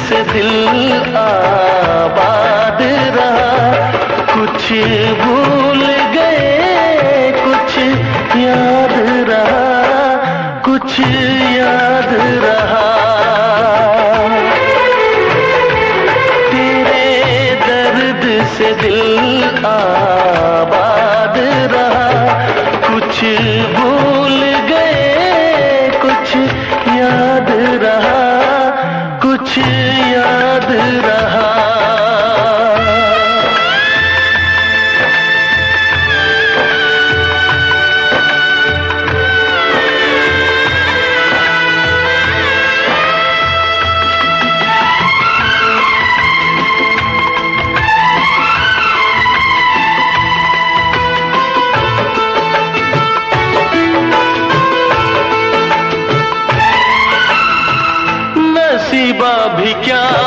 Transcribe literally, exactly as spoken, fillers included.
से दिल आबाद रहा। कुछ भूल गए, कुछ याद रहा, कुछ याद रहा। तेरे दर्द से दिल आबाद रहा। कुछ भूल गए, कुछ याद रहा, कुछ याद रहा। नसीबा भी क्या